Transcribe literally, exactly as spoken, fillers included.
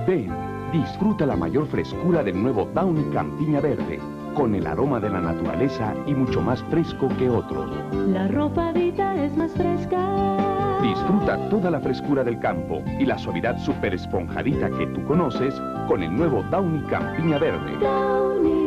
Ven, disfruta la mayor frescura del nuevo Downy Campiña Verde, con el aroma de la naturaleza y mucho más fresco que otros. La ropadita es más fresca. Disfruta toda la frescura del campo y la suavidad super esponjadita que tú conoces con el nuevo Downy Campiña Verde. Downy.